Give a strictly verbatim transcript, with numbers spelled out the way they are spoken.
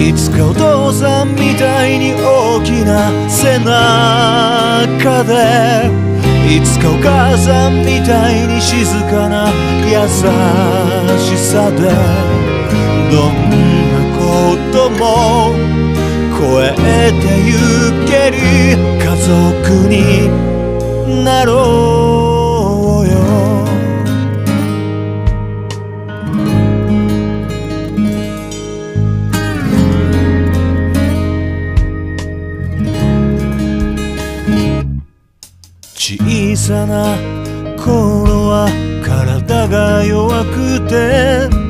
いつかお父さんみたいに大きな背中で、いつかお母さんみたいに静かな優しさで、どんなことも越えてゆける家族になろうよ。小さな頃は体が弱くて